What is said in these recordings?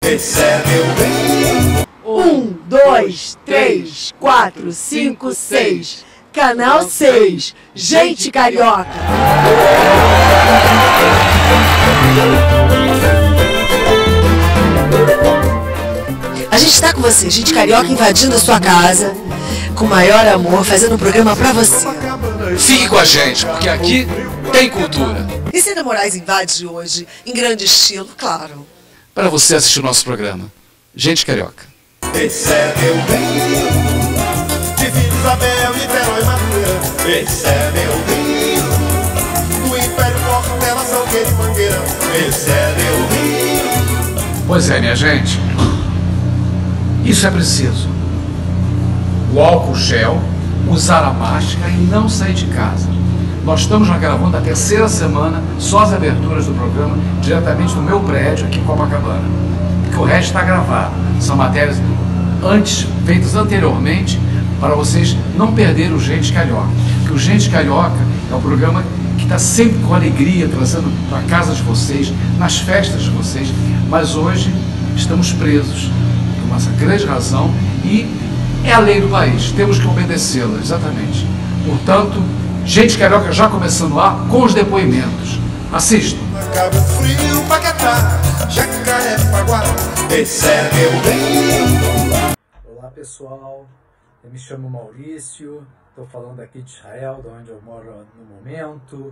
esse é meu bem. 1, 2, 3, 4, 5, 6. Canal 6. Gente Carioca. A gente tá com você, gente carioca, invadindo a sua casa, com o maior amor, fazendo um programa pra você. Fique com a gente, porque aqui tem cultura. E Cida Moraes invade hoje, em grande estilo, claro. Para você assistir o nosso programa, Gente Carioca. Esse é meu bem. De Vila Isabel e Verói Madureira. Esse é meu bem. Do Império Portela, Salgueiro e Mangueira. Esse é meu bem. Pois é, minha gente. Isso é preciso. O álcool gel, usar a máscara e não sair de casa. Nós estamos gravando a terceira semana, só as aberturas do programa, diretamente no meu prédio aqui em Copacabana. Porque o resto está gravado. São matérias feitas anteriormente para vocês não perderem o Gente Carioca. Porque o Gente Carioca é um programa que está sempre com alegria, trazendo para a casa de vocês, nas festas de vocês. Mas hoje estamos presos por uma grande razão e é a lei do país. Temos que obedecê-la, exatamente. Portanto, Gente Carioca já começando lá com os depoimentos. Assistam. Cabo Frio, Paquetá, Jacarepaguá. Esse é meu bem. Olá pessoal, eu me chamo Maurício, estou falando aqui de Israel, de onde eu moro no momento,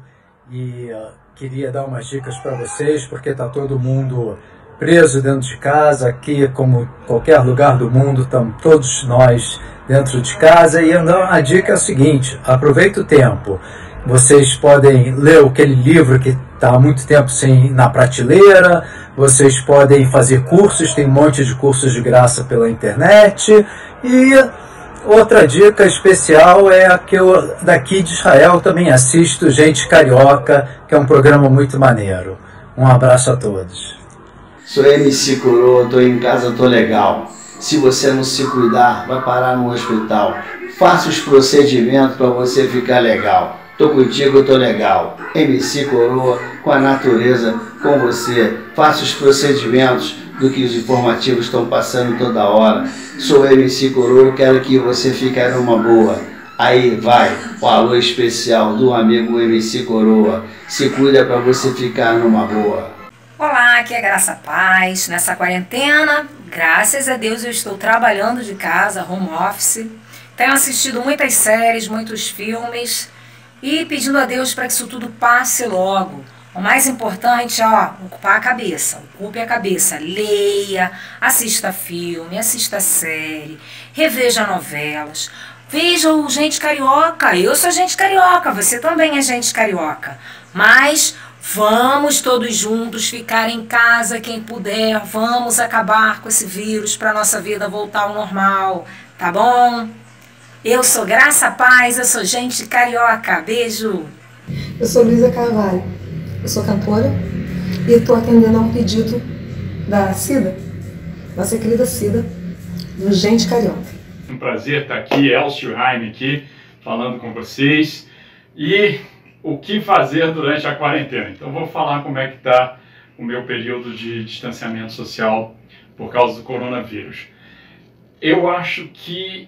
e queria dar umas dicas para vocês, porque está todo mundo preso dentro de casa, aqui como qualquer lugar do mundo, estamos todos nós dentro de casa, e a dica é o seguinte: aproveita o tempo. Vocês podem ler aquele livro que está há muito tempo sem na prateleira, vocês podem fazer cursos, tem um monte de cursos de graça pela internet. E outra dica especial é a que eu daqui de Israel também assisto, Gente Carioca, que é um programa muito maneiro. Um abraço a todos. Sou MC Coroa, tô em casa, tô legal. Se você não se cuidar, vai parar no hospital. Faça os procedimentos para você ficar legal. Tô contigo, eu tô legal. MC Coroa, com a natureza, com você. Faça os procedimentos do que os informativos estão passando toda hora. Sou MC Coroa, quero que você fique numa boa. Aí vai o alô especial do amigo MC Coroa. Se cuida para você ficar numa boa. Olá, aqui é Graça Paz. Nessa quarentena, graças a Deus, eu estou trabalhando de casa, home office. Tenho assistido muitas séries, muitos filmes e pedindo a Deus para que isso tudo passe logo. O mais importante é ocupar a cabeça. Ocupe a cabeça, leia, assista filme, assista série, reveja novelas. Veja o Gente Carioca. Eu sou gente carioca, você também é gente carioca. Mas vamos todos juntos ficar em casa, quem puder. Vamos acabar com esse vírus para nossa vida voltar ao normal, tá bom? Eu sou Graça Paz, eu sou gente carioca. Beijo! Eu sou Luísa Carvalho, eu sou cantora e estou atendendo a um pedido da Cida, nossa querida Cida, do Gente Carioca. Um prazer estar aqui, Elcio Raime aqui, falando com vocês. E o que fazer durante a quarentena? Então vou falar como é que está o meu período de distanciamento social por causa do coronavírus. Eu acho que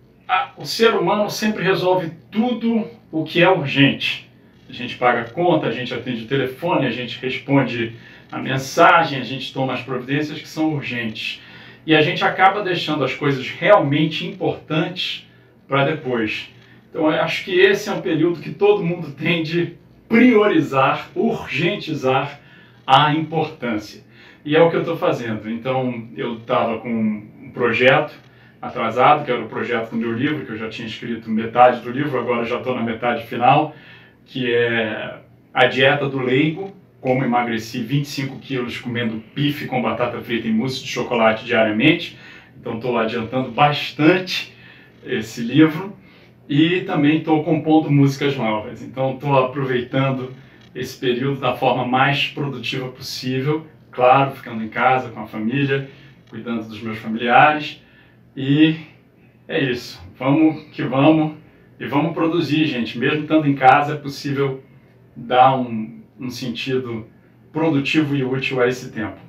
o ser humano sempre resolve tudo o que é urgente. A gente paga a conta, a gente atende o telefone, a gente responde a mensagem, a gente toma as providências que são urgentes. E a gente acaba deixando as coisas realmente importantes para depois. Então eu acho que esse é um período que todo mundo tem de priorizar, urgentizar a importância. E é o que eu estou fazendo. Então eu estava com um projeto atrasado, que era o projeto do meu livro, que eu já tinha escrito metade do livro, agora já estou na metade final, que é A Dieta do Leigo, como emagreci 25 quilos comendo bife com batata frita e mousse de chocolate diariamente. Então estou adiantando bastante esse livro e também estou compondo músicas novas. Então estou aproveitando esse período da forma mais produtiva possível, claro, ficando em casa com a família, cuidando dos meus familiares. E é isso, vamos que vamos, e vamos produzir, gente. Mesmo estando em casa, é possível dar um sentido produtivo e útil a esse tempo.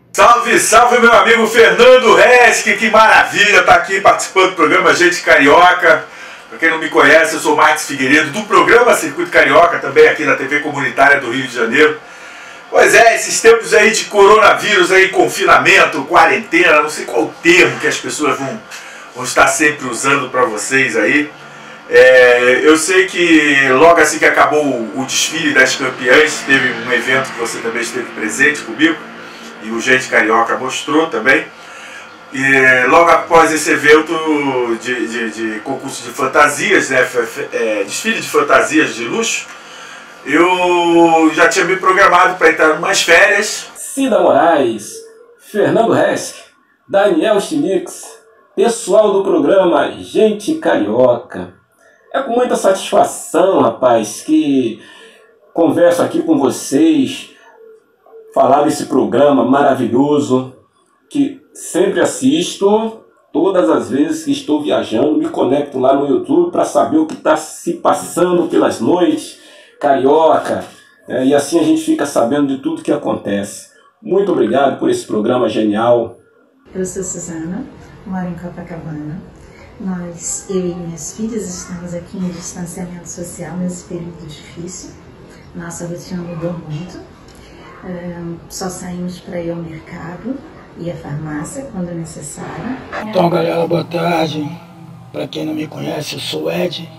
Salve, salve meu amigo Fernando Resch, que maravilha estar aqui participando do programa Gente Carioca. Para quem não me conhece, eu sou Marcos Figueiredo, do programa Circuito Carioca, também aqui na TV Comunitária do Rio de Janeiro. Pois é, esses tempos aí de coronavírus, aí, confinamento, quarentena, não sei qual o termo que as pessoas vão estar sempre usando para vocês aí. Eu sei que logo assim que acabou o desfile das campeãs, teve um evento que você também esteve presente comigo, e o Gente Carioca mostrou também. E logo após esse evento de concurso de fantasias, né, desfile de fantasias de luxo, eu já tinha me programado para entrar em umas férias. Cida Moraes, Fernando Resch, Daniel Chinix, pessoal do programa Gente Carioca. É com muita satisfação, rapaz, que converso aqui com vocês, falar desse programa maravilhoso, que sempre assisto, todas as vezes que estou viajando, me conecto lá no YouTube para saber o que está se passando pelas noites carioca, e assim a gente fica sabendo de tudo que acontece. Muito obrigado por esse programa genial. Eu sou Suzana, moro em Copacabana. Eu e minhas filhas estamos aqui em distanciamento social nesse período difícil. Nossa rotina mudou muito. Só saímos para ir ao mercado e à farmácia quando necessário. Então, galera, boa tarde. Para quem não me conhece, eu sou Ed.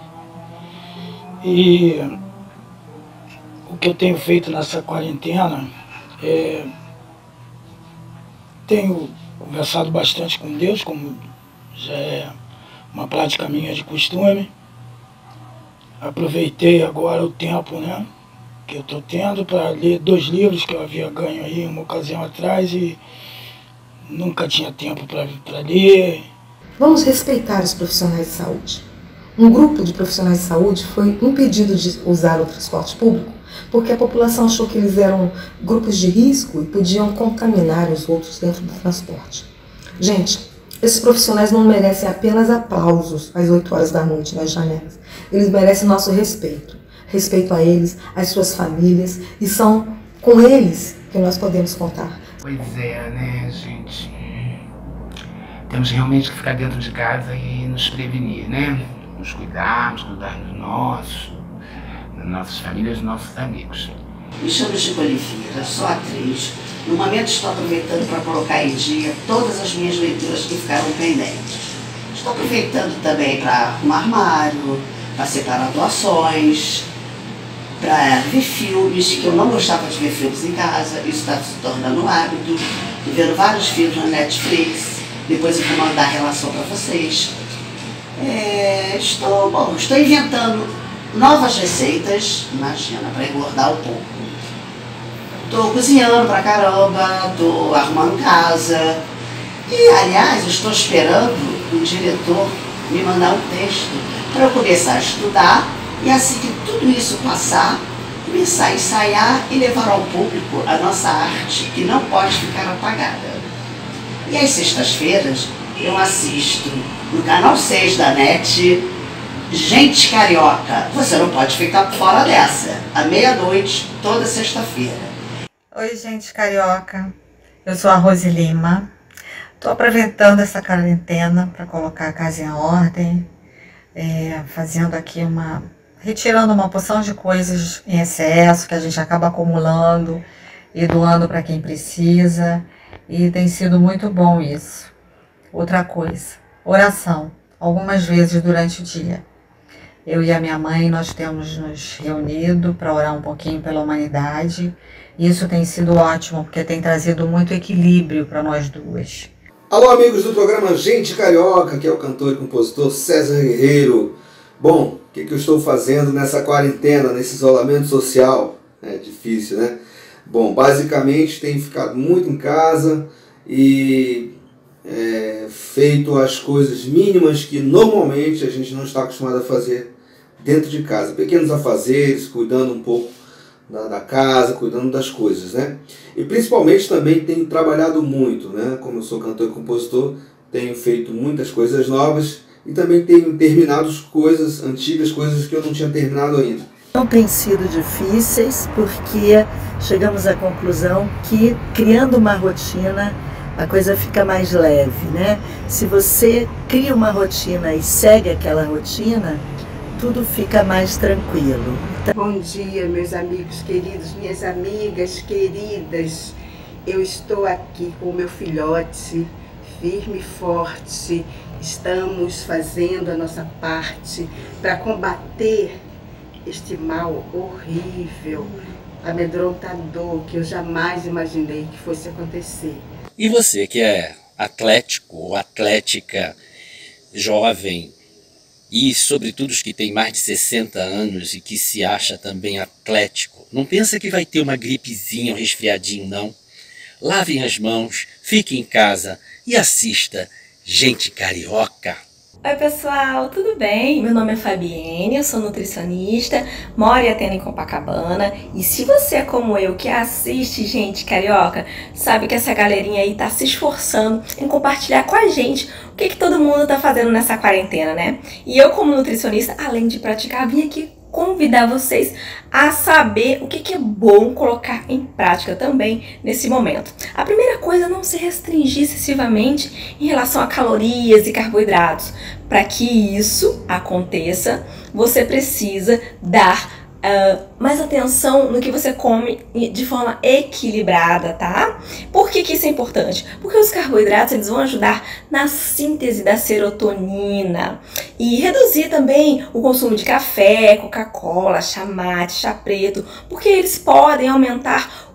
E o que eu tenho feito nessa quarentena tenho conversado bastante com Deus, como já é uma prática minha de costume. Aproveitei agora o tempo, né, que eu estou tendo para ler 2 livros que eu havia ganho aí uma ocasião atrás e nunca tinha tempo para ler. Vamos respeitar os profissionais de saúde. Um grupo de profissionais de saúde foi impedido de usar o transporte público porque a população achou que eles eram grupos de risco e podiam contaminar os outros dentro do transporte. Gente, esses profissionais não merecem apenas aplausos às 8 horas da noite nas janelas. Eles merecem nosso respeito. Respeito a eles, às suas famílias, e são com eles que nós podemos contar. Pois é, né, gente? Temos realmente que ficar dentro de casa e nos prevenir, né? Nos cuidarmos, cuidar dos nossos, das nossas famílias, dos nossos amigos. Me chamo Chico Oliveira, sou atriz. No momento estou aproveitando para colocar em dia todas as minhas leituras que ficaram pendentes. Estou aproveitando também para arrumar armário, para separar doações, para ver filmes, que eu não gostava de ver filmes em casa, isso está se tornando um hábito. Estou vendo vários filmes na Netflix, depois eu vou mandar a relação para vocês. Estou inventando novas receitas, imagina, para engordar um pouco. Estou cozinhando pra caramba, estou arrumando casa. E, aliás, estou esperando o diretor me mandar um texto para eu começar a estudar e, assim que tudo isso passar, começar a ensaiar e levar ao público a nossa arte, que não pode ficar apagada. E às sextas-feiras eu assisto no canal 6 da NET, Gente Carioca. Você não pode ficar fora dessa, à meia-noite, toda sexta-feira. Oi, gente carioca, eu sou a Rose Lima, estou aproveitando essa quarentena para colocar a casa em ordem, fazendo aqui retirando uma porção de coisas em excesso que a gente acaba acumulando e doando para quem precisa, e tem sido muito bom isso. Outra coisa, oração, algumas vezes durante o dia. Eu e a minha mãe, nós temos nos reunido para orar um pouquinho pela humanidade. Isso tem sido ótimo, porque tem trazido muito equilíbrio para nós duas. Alô, amigos do programa Gente Carioca, que é o cantor e compositor César Guerreiro. Bom, o que eu estou fazendo nessa quarentena, nesse isolamento social? É difícil, né? Bom, basicamente tenho ficado muito em casa e feito as coisas mínimas que normalmente a gente não está acostumado a fazer dentro de casa. Pequenos afazeres, cuidando um pouco da casa, cuidando das coisas, né? E principalmente também tenho trabalhado muito, né? Como eu sou cantor e compositor, tenho feito muitas coisas novas e também tenho terminado coisas antigas, coisas que eu não tinha terminado ainda. Não tem sido difíceis porque chegamos à conclusão que criando uma rotina a coisa fica mais leve, né? Se você cria uma rotina e segue aquela rotina, tudo fica mais tranquilo. Bom dia, meus amigos queridos, minhas amigas queridas. Eu estou aqui com o meu filhote, firme e forte. Estamos fazendo a nossa parte para combater este mal horrível, amedrontador, que eu jamais imaginei que fosse acontecer. E você que é atlético ou atlética, jovem, e sobretudo os que têm mais de 60 anos e que se acha também atlético, não pensa que vai ter uma gripezinha, um resfriadinho, não. Lavem as mãos, fiquem em casa e assista Gente Carioca. Oi pessoal, tudo bem? Meu nome é Fabienne, eu sou nutricionista, moro e atendo em Copacabana. E se você é como eu, que assiste Gente Carioca, sabe que essa galerinha aí tá se esforçando em compartilhar com a gente o que todo mundo tá fazendo nessa quarentena, né? E eu, como nutricionista, além de praticar, vim aqui convidar vocês a saber o que é bom colocar em prática também nesse momento. A primeira coisa é não se restringir excessivamente em relação a calorias e carboidratos. Para que isso aconteça, você precisa dar mais atenção no que você come de forma equilibrada, tá? Por que isso é importante? Porque os carboidratos eles vão ajudar na síntese da serotonina e reduzir também o consumo de café, Coca-Cola, chá mate, chá preto, porque eles podem aumentar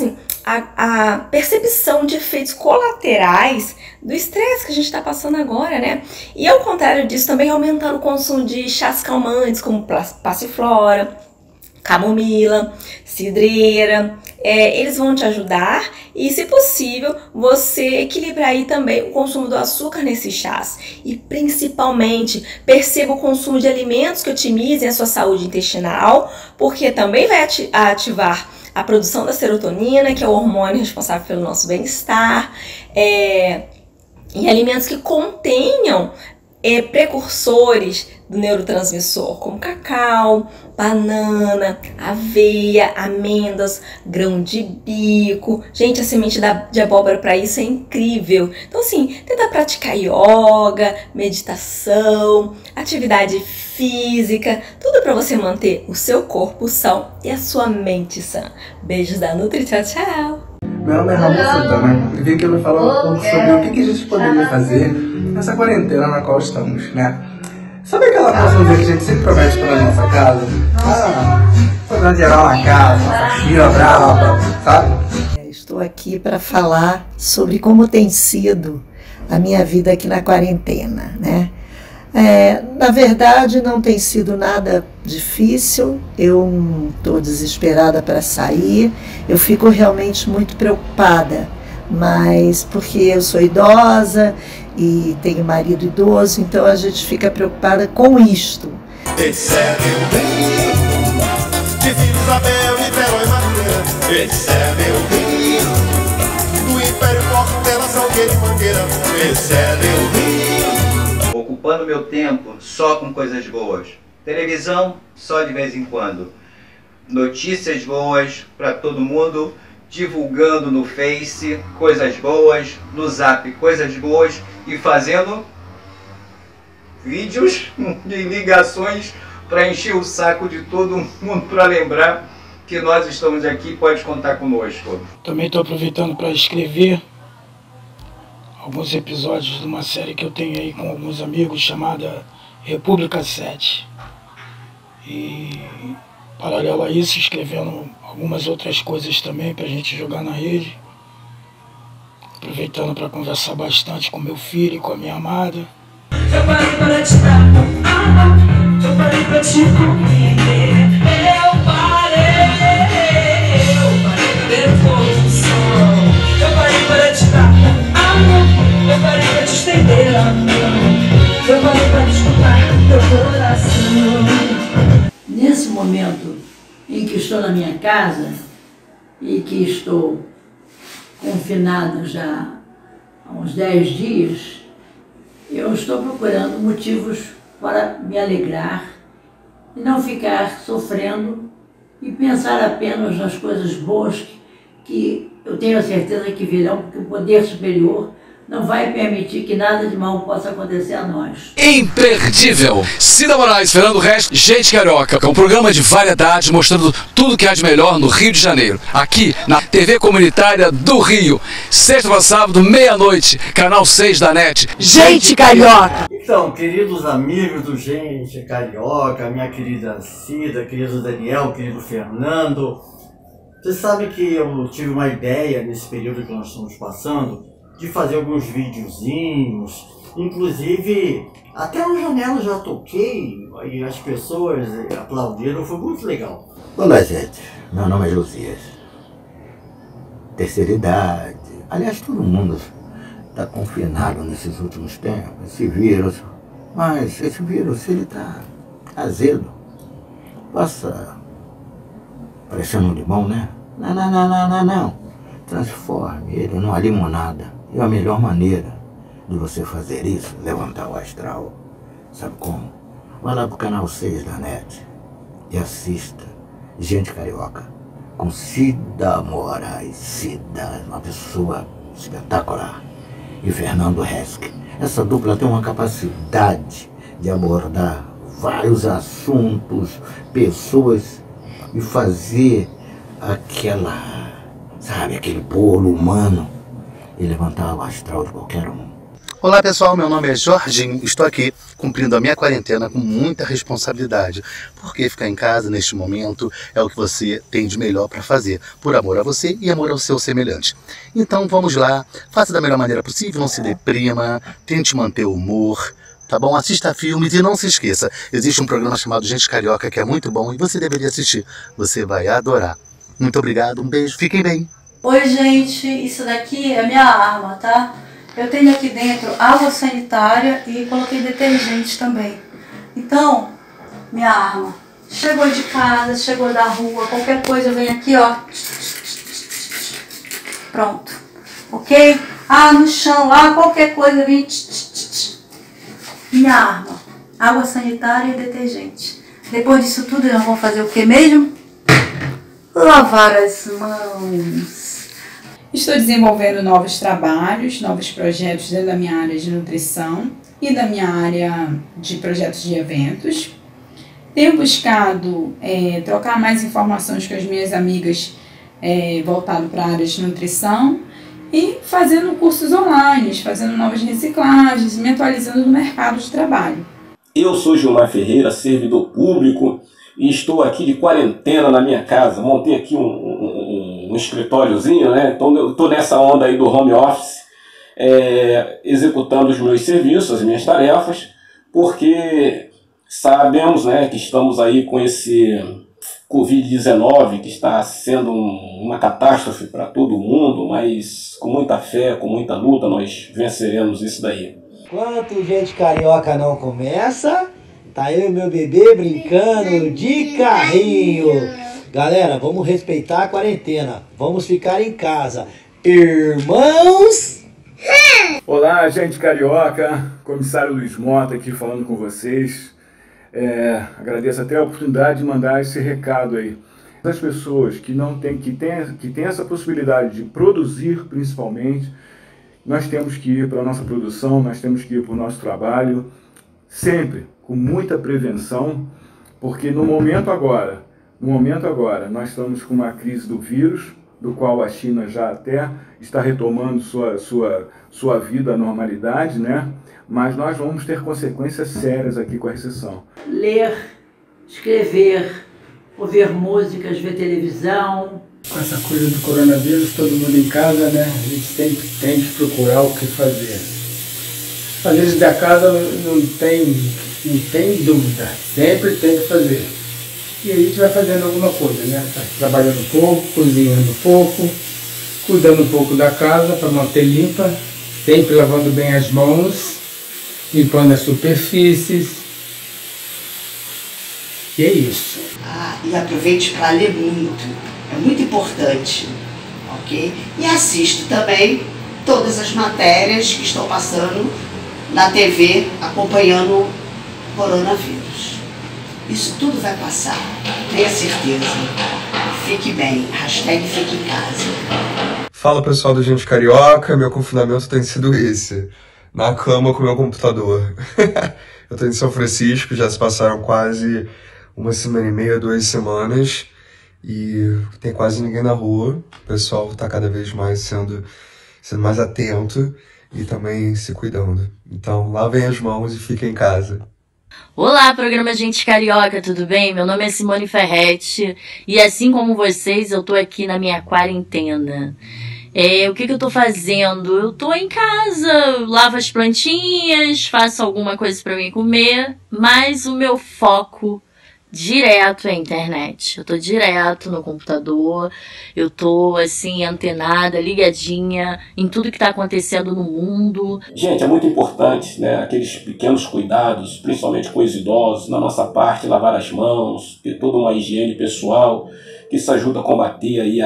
a percepção de efeitos colaterais do estresse que a gente está passando agora, né? E ao contrário disso, também aumentando o consumo de chás calmantes, como passiflora, camomila, cidreira, eles vão te ajudar e, se possível, você equilibrar aí também o consumo do açúcar nesses chás. E, principalmente, perceba o consumo de alimentos que otimizem a sua saúde intestinal, porque também vai ativar a produção da serotonina, que é o hormônio responsável pelo nosso bem-estar, e alimentos que contenham precursores do neurotransmissor, como cacau, banana, aveia, amêndoas, grão de bico. Gente, a semente de abóbora para isso é incrível. Então, assim, tenta praticar yoga, meditação, atividade física, tudo para você manter o seu corpo são e a sua mente sã. Beijos da Nutri, tchau, tchau! Meu nome é Ramon Santana e vim aqui para falar um pouco sobre o que a gente poderia fazer nessa quarentena na qual estamos, né? Sabe aquela próxima que a gente sempre promete para nossa casa? Fazer geral na casa, faxina brava, sabe? Estou aqui para falar sobre como tem sido a minha vida aqui na quarentena, né? Na verdade, não tem sido nada difícil, eu não estou desesperada para sair, eu fico realmente muito preocupada, mas porque eu sou idosa e tenho marido idoso, então a gente fica preocupada com isto. Esse é meu rio, de Vila Isabel, Niterói, Madureira. Esse é meu rio, do Império Portela, Salgueiro e Mangueira. Esse é meu rio. Ocupando meu tempo só com coisas boas. Televisão só de vez em quando. Notícias boas para todo mundo. Divulgando no Face coisas boas, no Zap coisas boas e fazendo vídeos e ligações para encher o saco de todo mundo para lembrar que nós estamos aqui e pode contar conosco. Também estou aproveitando para escrever alguns episódios de uma série que eu tenho aí com alguns amigos chamada República 7. E paralelo a isso, escrevendo algumas outras coisas também para a gente jogar na rede. Aproveitando para conversar bastante com meu filho e com a minha amada. Eu parei para te dar amor, eu parei para te compreender. Eu parei para ver o sol. Eu parei para te dar amor, eu parei para te estender a mão. Eu parei para escutar teu coração. Nesse momento em que estou na minha casa e que estou confinado já há uns 10 dias, eu estou procurando motivos para me alegrar e não ficar sofrendo e pensar apenas nas coisas boas que eu tenho a certeza que virão, porque o poder superior não vai permitir que nada de mal possa acontecer a nós. Imperdível! Cida Moraes, Fernando Resch, Gente Carioca, é um programa de variedades mostrando tudo que há de melhor no Rio de Janeiro. Aqui na TV Comunitária do Rio. Sexta para sábado, meia-noite, canal 6 da NET. Gente Carioca! Então, queridos amigos do Gente Carioca, minha querida Cida, querido Daniel, querido Fernando, vocês sabem que eu tive uma ideia nesse período que nós estamos passando de fazer alguns videozinhos, inclusive até na janela já toquei e as pessoas aplaudiram, foi muito legal. Olá, gente, meu nome é Josias. Terceira idade, aliás, todo mundo está confinado nesses últimos tempos, esse vírus, mas esse vírus, ele está azedo, passa parecendo um limão, né? Não, transforme ele numa limonada. E a melhor maneira de você fazer isso, levantar o astral, sabe como? Vai lá pro canal 6 da NET e assista Gente Carioca com Cida Moraes. Cida, uma pessoa espetacular, e Fernando Resch. Essa dupla tem uma capacidade de abordar vários assuntos, pessoas, e fazer aquele bolo humano e levantar o astral de qualquer um. Olá pessoal, meu nome é Jorginho, estou aqui cumprindo a minha quarentena com muita responsabilidade, porque ficar em casa neste momento é o que você tem de melhor para fazer, por amor a você e amor ao seu semelhante. Então vamos lá, faça da melhor maneira possível, não se deprima, tente manter o humor, tá bom? Assista filmes e não se esqueça, existe um programa chamado Gente Carioca que é muito bom e você deveria assistir, você vai adorar. Muito obrigado, um beijo, fiquem bem. Oi gente, isso daqui é minha arma, tá? Eu tenho aqui dentro água sanitária e coloquei detergente também. Então, minha arma, chegou de casa, chegou da rua, qualquer coisa vem aqui, ó. Pronto, ok? Ah, no chão lá, qualquer coisa vem. Minha arma, água sanitária e detergente. Depois disso tudo, nós vamos fazer o que mesmo? Lavar as mãos. Estou desenvolvendo novos trabalhos, novos projetos dentro da minha área de nutrição e da minha área de projetos de eventos. Tenho buscado trocar mais informações com as minhas amigas voltado para a área de nutrição e fazendo cursos online, fazendo novas reciclagens, me atualizando no mercado de trabalho. Eu sou Gilmar Ferreira, servidor público, e estou aqui de quarentena na minha casa. Montei aqui um escritóriozinho, né? Então eu estou nessa onda aí do home office, executando os meus serviços, as minhas tarefas, porque sabemos, né, que estamos aí com esse Covid-19 que está sendo uma catástrofe para todo mundo, mas com muita fé, com muita luta, nós venceremos isso daí. Enquanto Gente Carioca não começa, tá eu e meu bebê brincando de carrinho. Galera, vamos respeitar a quarentena. Vamos ficar em casa. Irmãos! Olá, Gente Carioca. Comissário Luiz Mota aqui falando com vocês. Agradeço até a oportunidade de mandar esse recado aí. As pessoas que têm essa possibilidade de produzir, principalmente, nós temos que ir para a nossa produção, nós temos que ir para o nosso trabalho, sempre com muita prevenção, porque no momento agora, nós estamos com uma crise do vírus, do qual a China já até está retomando sua vida à normalidade, né? Mas nós vamos ter consequências sérias aqui com a recessão. Ler, escrever, ouvir músicas, ver televisão. Com essa coisa do coronavírus, todo mundo em casa, né? A gente sempre tem que procurar o que fazer. Às vezes da casa não tem dúvida, sempre tem que fazer. E aí a gente vai fazendo alguma coisa, né? Tá trabalhando um pouco, cozinhando um pouco, cuidando um pouco da casa para manter limpa, sempre lavando bem as mãos, limpando as superfícies. E é isso. E aproveite para ler muito. É muito importante, ok? E assiste também todas as matérias que estão passando na TV acompanhando o coronavírus. Isso tudo vai passar, tenha certeza. Fique bem, hashtag fique em casa. Fala pessoal do Gente Carioca, meu confinamento tem sido esse, na cama com o meu computador. Eu tô em São Francisco, já se passaram quase 1 semana e meia, 2 semanas, e tem quase ninguém na rua. O pessoal tá cada vez mais sendo mais atento e também se cuidando. Então lavem as mãos e fiquem em casa. Olá, programa Gente Carioca, tudo bem? Meu nome é Simone Ferretti e assim como vocês, eu tô aqui na minha quarentena. O que eu tô fazendo? Eu tô em casa, lavo as plantinhas, faço alguma coisa pra mim comer, mas o meu foco direto é a internet. Eu tô direto no computador, eu tô assim, antenada, ligadinha em tudo que tá acontecendo no mundo. Gente, é muito importante, né, aqueles pequenos cuidados, principalmente com os idosos, na nossa parte, lavar as mãos, ter toda uma higiene pessoal, que isso ajuda a combater aí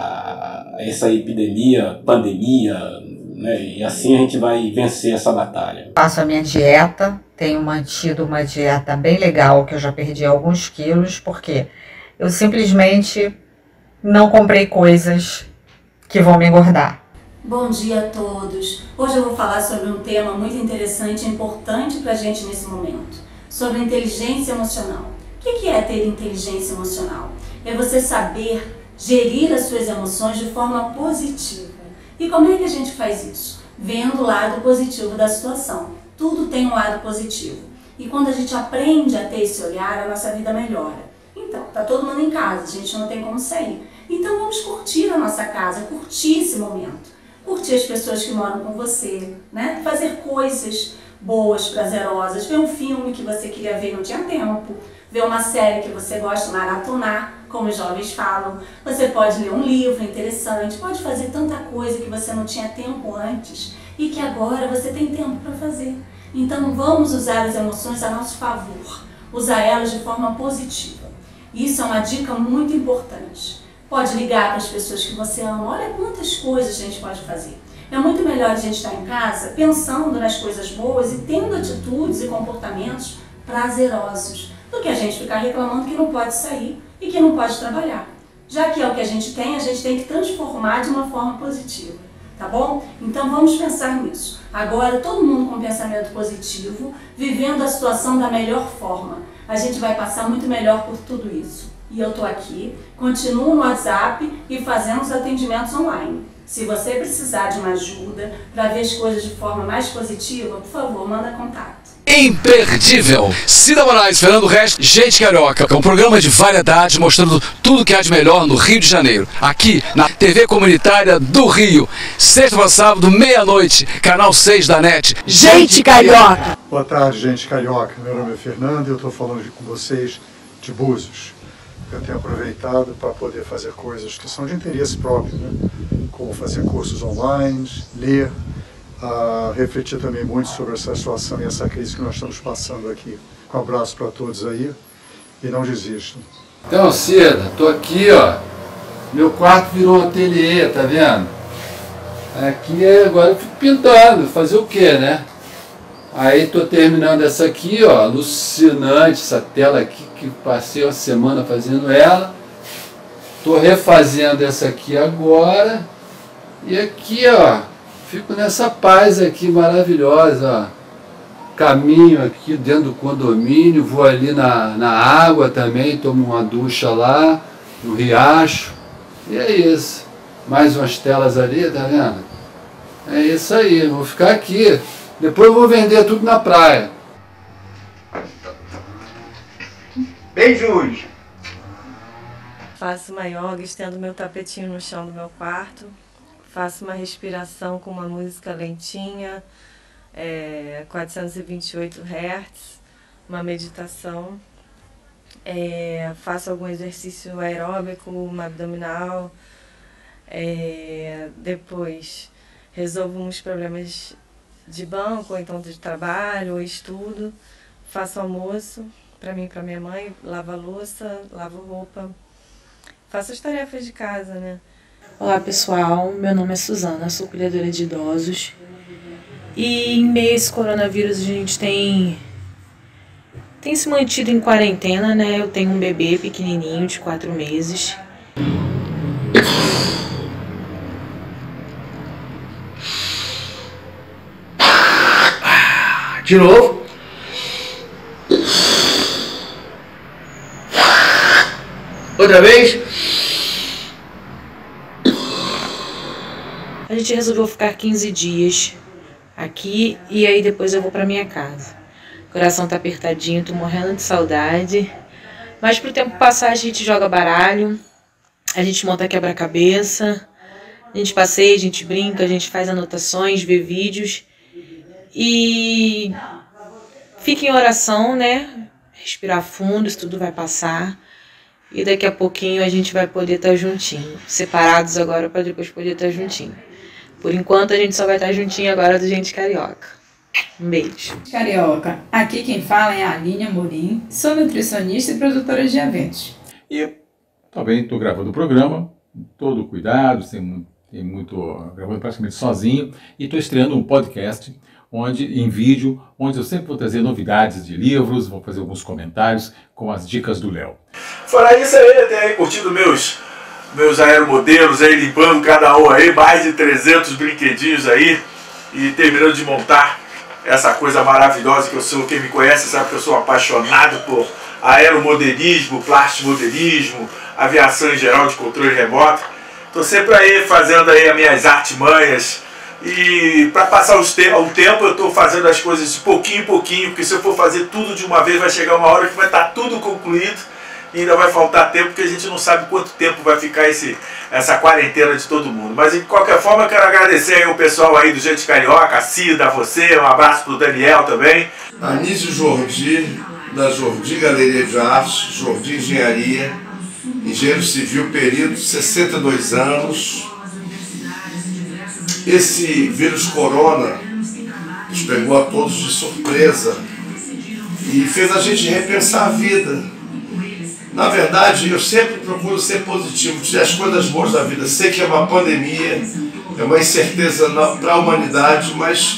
essa epidemia, pandemia, né, e assim a gente vai vencer essa batalha. Faço a minha dieta, tenho mantido uma dieta bem legal, que eu já perdi alguns quilos, porque eu simplesmente não comprei coisas que vão me engordar. Bom dia a todos. Hoje eu vou falar sobre um tema muito interessante e importante para a gente nesse momento, sobre inteligência emocional. O que é ter inteligência emocional? É você saber gerir as suas emoções de forma positiva. E como é que a gente faz isso? Vendo o lado positivo da situação. Tudo tem um lado positivo. E quando a gente aprende a ter esse olhar, a nossa vida melhora. Então, tá todo mundo em casa, a gente não tem como sair. Então vamos curtir a nossa casa, curtir esse momento. Curtir as pessoas que moram com você, né? Fazer coisas boas, prazerosas, ver um filme que você queria ver e não tinha tempo, ver uma série que você gosta, maratonar, como os jovens falam. Você pode ler um livro interessante, pode fazer tanta coisa que você não tinha tempo antes e que agora você tem tempo para fazer. Então vamos usar as emoções a nosso favor, usar elas de forma positiva. Isso é uma dica muito importante. Pode ligar para as pessoas que você ama, olha quantas coisas a gente pode fazer. É muito melhor a gente estar em casa pensando nas coisas boas e tendo atitudes e comportamentos prazerosos, do que a gente ficar reclamando que não pode sair e que não pode trabalhar. Já que é o que a gente tem que transformar de uma forma positiva, tá bom? Então vamos pensar nisso. Agora todo mundo com pensamento positivo, vivendo a situação da melhor forma. A gente vai passar muito melhor por tudo isso. E eu tô aqui, continuo no WhatsApp e fazendo os atendimentos online. Se você precisar de uma ajuda para ver as coisas de forma mais positiva, por favor, manda contato. Imperdível! Cida Moraes, Fernando Resch, Gente Carioca, é um programa de variedade mostrando tudo que há de melhor no Rio de Janeiro, aqui na TV Comunitária do Rio, sexta para sábado, meia-noite, canal 6 da NET. Gente Carioca! Boa tarde, gente carioca. Meu nome é Fernando e eu estou falando com vocês de Búzios. Eu tenho aproveitado para poder fazer coisas que são de interesse próprio, né? Como fazer cursos online, ler, refletir também muito sobre essa situação e essa crise que nós estamos passando aqui. Um abraço para todos aí e não desistam. Então, Cida, tô aqui, ó. Meu quarto virou um ateliê, tá vendo? Aqui agora eu fico pintando, fazer o quê, né? Aí tô terminando essa aqui, ó, alucinante, essa tela aqui que passei uma semana fazendo ela. Tô refazendo essa aqui agora. E aqui, ó, fico nessa paz aqui maravilhosa, ó. Caminho aqui dentro do condomínio, vou ali na água também, tomo uma ducha lá, no riacho. E é isso. Mais umas telas ali, tá vendo? É isso aí, vou ficar aqui. Depois eu vou vender tudo na praia. Beijos! Faço uma yoga, estendo meu tapetinho no chão do meu quarto. Faço uma respiração com uma música lentinha, 428 Hz, uma meditação. Faço algum exercício aeróbico, uma abdominal. Depois resolvo uns problemas de banco, ou então de trabalho, ou estudo. Faço almoço para mim e para minha mãe, lavo a louça, lavo roupa. Faço as tarefas de casa, né? Olá pessoal, meu nome é Suzana, sou cuidadora de idosos e em meio a esse coronavírus a gente tem tem se mantido em quarentena, né? Eu tenho um bebê pequenininho de 4 meses. De novo. Outra vez. A gente resolveu ficar 15 dias aqui e aí depois eu vou pra minha casa. O coração tá apertadinho, tô morrendo de saudade. Mas pro tempo passar a gente joga baralho, a gente monta quebra-cabeça, a gente passeia, a gente brinca, a gente faz anotações, vê vídeos. E fica em oração, né? Respirar fundo, isso tudo vai passar. E daqui a pouquinho a gente vai poder estar juntinho. Separados agora para depois poder estar juntinho. Por enquanto a gente só vai estar juntinho agora do Gente Carioca. Um beijo. Carioca, aqui quem fala é a Aline Amorim, sou nutricionista e produtora de eventos. E também estou gravando o programa, todo cuidado, gravando praticamente sozinho, e estou estreando um podcast em vídeo, onde eu sempre vou trazer novidades de livros, vou fazer alguns comentários com as dicas do Léo. Fora isso aí, tem aí curtindo meus aeromodelos aí, limpando cada um aí, mais de 300 brinquedinhos aí, e terminando de montar essa coisa maravilhosa que eu sou. Quem me conhece sabe que eu sou apaixonado por aeromodelismo, plastimodelismo, aviação em geral de controle remoto. Estou sempre aí fazendo aí as minhas artimanhas. E para passar o tempo eu estou fazendo as coisas de pouquinho em pouquinho, porque se eu for fazer tudo de uma vez vai chegar uma hora que vai estar tudo concluído e ainda vai faltar tempo, porque a gente não sabe quanto tempo vai ficar essa quarentena de todo mundo. Mas de qualquer forma eu quero agradecer aí o pessoal aí do Gente Carioca, a Cida, a você, um abraço para o Daniel também. Anísio Jordi, da Jordi Galeria de Arte, Jordi Engenharia, engenheiro civil, período, 62 anos. Esse vírus corona nos pegou a todos de surpresa e fez a gente repensar a vida. Na verdade, eu sempre procuro ser positivo, tirar as coisas boas da vida. Sei que é uma pandemia, é uma incerteza para a humanidade, mas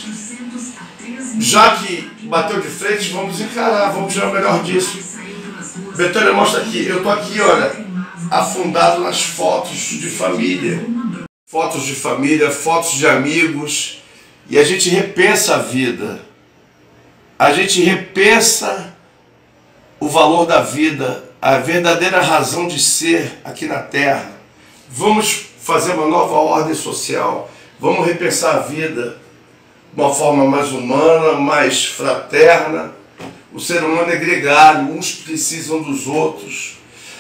já que bateu de frente, vamos encarar, vamos tirar o melhor disso. Betânia mostra aqui, eu estou aqui, olha, afundado nas fotos de família. Fotos de família, fotos de amigos, e a gente repensa a vida, a gente repensa o valor da vida, a verdadeira razão de ser aqui na Terra. Vamos fazer uma nova ordem social, vamos repensar a vida de uma forma mais humana, mais fraterna. O ser humano é gregário, uns precisam dos outros.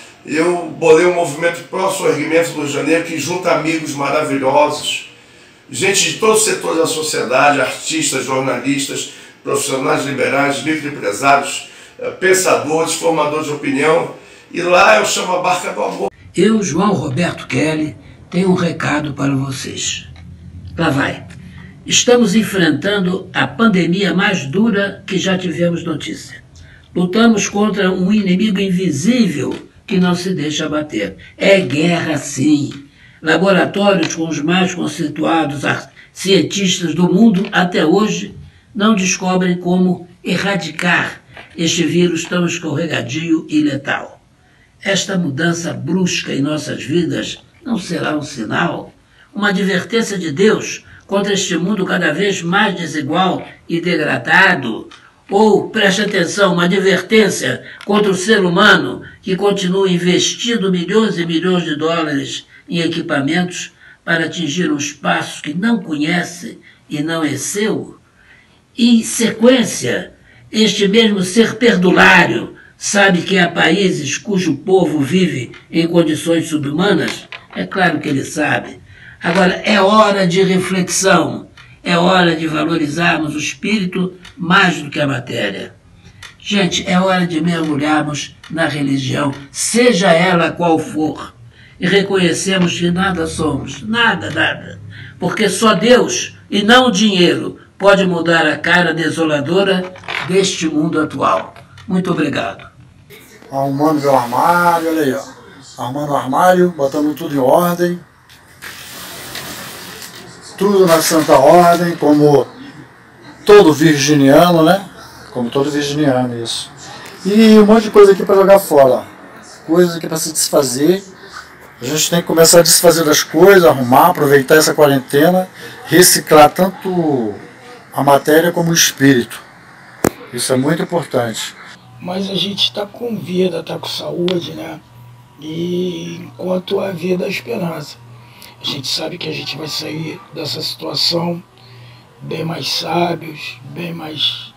Eu bolei um movimento pró-sorrimento do Rio de Janeiro que junta amigos maravilhosos, gente de todos os setores da sociedade, artistas, jornalistas, profissionais liberais, microempresários, pensadores, formadores de opinião. E lá eu chamo a Barca do Amor. Eu, João Roberto Kelly, tenho um recado para vocês. Lá vai. Estamos enfrentando a pandemia mais dura que já tivemos notícia. Lutamos contra um inimigo invisível que não se deixa abater. É guerra, sim. Laboratórios com os mais conceituados cientistas do mundo até hoje não descobrem como erradicar este vírus tão escorregadio e letal. Esta mudança brusca em nossas vidas não será um sinal, uma advertência de Deus contra este mundo cada vez mais desigual e degradado? Ou, preste atenção, uma advertência contra o ser humano que continua investindo milhões e milhões de dólares em equipamentos para atingir um espaço que não conhece e não é seu? Em sequência, este mesmo ser perdulário sabe que há países cujo povo vive em condições subhumanas? É claro que ele sabe. Agora, é hora de reflexão. É hora de valorizarmos o espírito mais do que a matéria. Gente, é hora de mergulharmos na religião, seja ela qual for, e reconhecermos que nada somos, nada. Porque só Deus, e não o dinheiro, pode mudar a cara desoladora deste mundo atual. Muito obrigado. Arrumando meu armário, olha aí, ó. Arrumando o armário, botando tudo em ordem. Tudo na santa ordem, como todo virginiano, né? Como todo virginiano, isso. E um monte de coisa aqui para jogar fora. Coisas aqui para se desfazer. A gente tem que começar a desfazer das coisas, arrumar, aproveitar essa quarentena, reciclar tanto a matéria como o espírito. Isso é muito importante. Mas a gente está com vida, está com saúde, né? E enquanto há vida, há esperança. A gente sabe que a gente vai sair dessa situação bem mais sábios, bem mais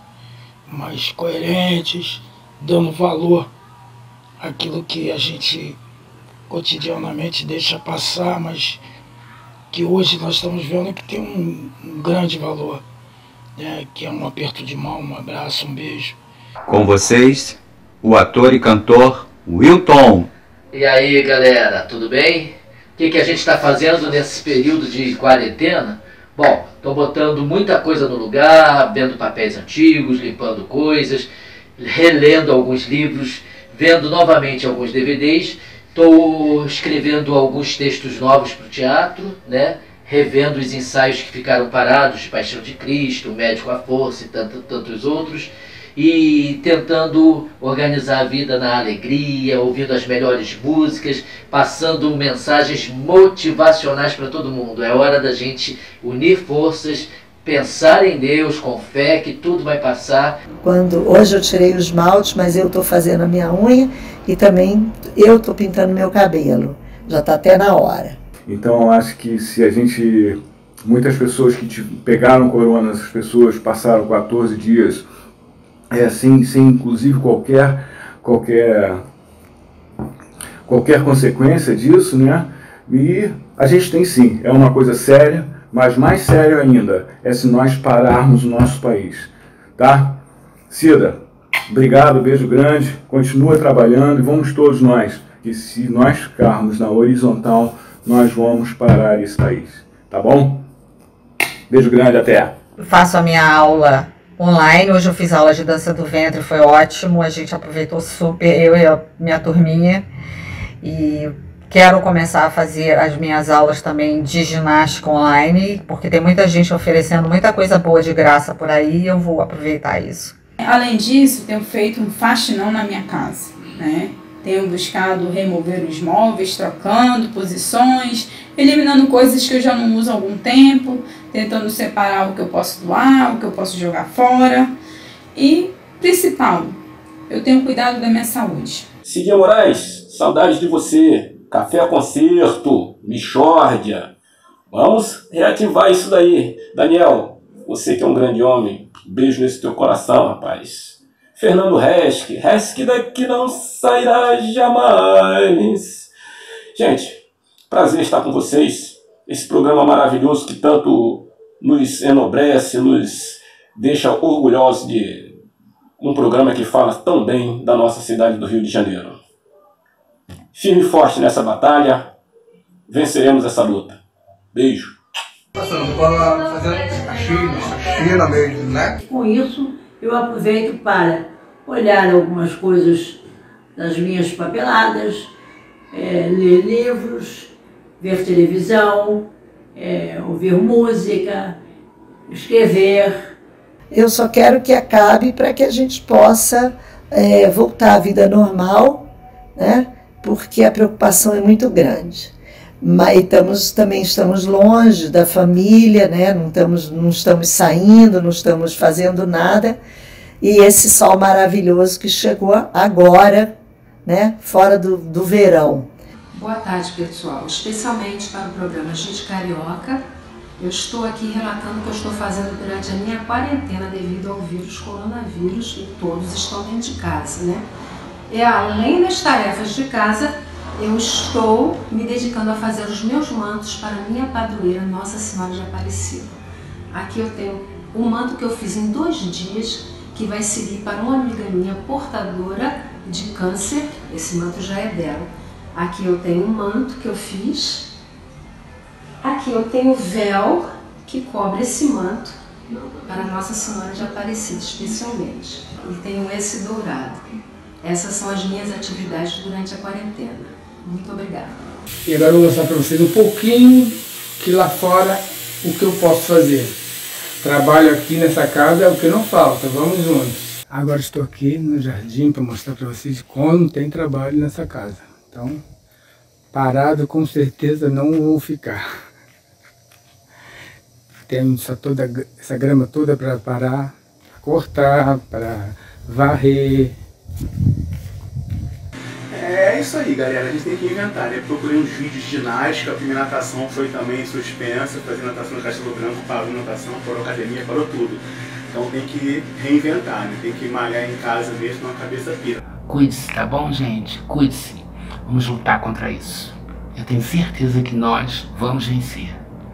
coerentes, dando valor àquilo que a gente cotidianamente deixa passar, mas que hoje nós estamos vendo que tem um grande valor, né? Que é um aperto de mão, um abraço, um beijo. Com vocês, o ator e cantor Wilton. E aí, galera, tudo bem? O que a gente está fazendo nesse período de quarentena? Bom, estou botando muita coisa no lugar, vendo papéis antigos, limpando coisas, relendo alguns livros, vendo novamente alguns DVDs. Estou escrevendo alguns textos novos para o teatro, né? Revendo os ensaios que ficaram parados, de Paixão de Cristo, Médico à Força e tantos outros. E tentando organizar a vida na alegria, ouvindo as melhores músicas, passando mensagens motivacionais para todo mundo. É hora da gente unir forças, pensar em Deus com fé que tudo vai passar. Hoje eu tirei os esmaltes, mas eu estou fazendo a minha unha e também eu estou pintando meu cabelo. Já está até na hora. Então eu acho que se a gente... Muitas pessoas que pegaram corona, essas pessoas passaram 14 dias... sem inclusive qualquer consequência disso, né? E a gente tem sim, é uma coisa séria, mas mais sério ainda é se nós pararmos o nosso país, tá? Cida, obrigado, beijo grande, continua trabalhando e vamos todos nós, que se nós ficarmos na horizontal, nós vamos parar esse país, tá bom? Beijo grande, até! Eu faço a minha aula online, hoje eu fiz aula de dança do ventre, foi ótimo, a gente aproveitou super, eu e a minha turminha, e quero começar a fazer as minhas aulas também de ginástica online, porque tem muita gente oferecendo muita coisa boa de graça por aí, e eu vou aproveitar isso. Além disso, tenho feito um faxinão na minha casa, né? Tenho buscado remover os móveis, trocando posições, eliminando coisas que eu já não uso há algum tempo, tentando separar o que eu posso doar, o que eu posso jogar fora. E, principal, eu tenho cuidado da minha saúde. Cidinha Moraes, saudade de você. Café Concerto, Michórdia. Vamos reativar isso daí. Daniel, você que é um grande homem, beijo nesse teu coração, rapaz. Fernando Resch daqui não sairá jamais. Gente, prazer estar com vocês. Esse programa maravilhoso que tanto nos enobrece, nos deixa orgulhosos de um programa que fala tão bem da nossa cidade do Rio de Janeiro. Firme e forte nessa batalha, venceremos essa luta. Beijo. Passando para fazer a China mesmo, né? Com isso, eu aproveito para olhar algumas coisas das minhas papeladas, ler livros, ver televisão, ouvir música, escrever. Eu só quero que acabe para que a gente possa voltar à vida normal, né? Porque a preocupação é muito grande. Mas também estamos longe da família, né? Não estamos saindo, não estamos fazendo nada. E esse sol maravilhoso que chegou agora, né? Fora do verão. Boa tarde, pessoal. Especialmente para o programa Gente Carioca, eu estou aqui relatando o que eu estou fazendo durante a minha quarentena devido ao vírus coronavírus e todos estão dentro de casa, né? E além das tarefas de casa, eu estou me dedicando a fazer os meus mantos para a minha padroeira Nossa Senhora de Aparecida. Aqui eu tenho um manto que eu fiz em 2 dias, que vai seguir para uma amiga minha portadora de câncer. Esse manto já é dela. Aqui eu tenho um manto que eu fiz. Aqui eu tenho o véu que cobre esse manto para Nossa Senhora de Aparecida especialmente. E tenho esse dourado. Essas são as minhas atividades durante a quarentena. Muito obrigada. E agora eu vou mostrar para vocês um pouquinho que lá fora o que eu posso fazer. Trabalho aqui nessa casa é o que não falta. Vamos juntos. Agora estou aqui no jardim para mostrar para vocês como tem trabalho nessa casa. Então, parado com certeza não vou ficar. Tem essa grama toda para parar, para cortar, para varrer. É isso aí, galera, a gente tem que inventar, né? Procurei uns vídeos de ginástica, a primeira natação foi também suspensa, fazer natação no Castelo Branco, parou natação, parou academia, parou tudo. Então tem que reinventar, né? Tem que malhar em casa mesmo, uma cabeça pira. Cuide-se, tá bom, gente? Cuide-se. Vamos lutar contra isso. Eu tenho certeza que nós vamos vencer.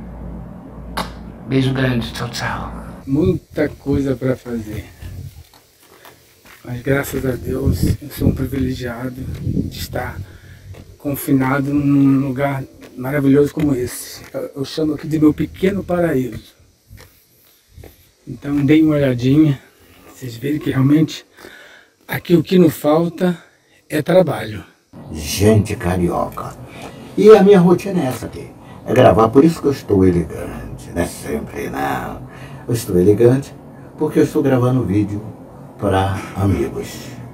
Beijo grande, tchau, tchau. Muita coisa para fazer. Mas graças a Deus eu sou um privilegiado de estar confinado num lugar maravilhoso como esse. Eu chamo aqui de meu pequeno paraíso. Então deem uma olhadinha, vocês verem que realmente aqui o que não falta é trabalho. Gente carioca. E a minha rotina é essa aqui. É gravar, por isso que eu estou elegante. Não é sempre, não. Eu estou elegante porque eu estou gravando vídeo para amigos.